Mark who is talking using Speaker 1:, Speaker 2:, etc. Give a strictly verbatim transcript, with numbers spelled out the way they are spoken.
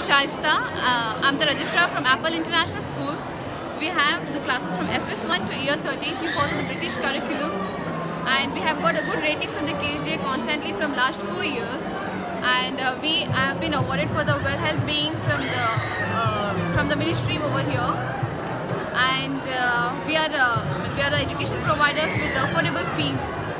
Speaker 1: Shaista. Uh, I'm the registrar from Apple International School. We have the classes from F S one to year thirteen. We follow the British curriculum, and we have got a good rating from the K H D A constantly from last four years. And uh, we have been awarded for the well health being from the uh, from the ministry over here. And uh, we are uh, we are the education providers with affordable fees.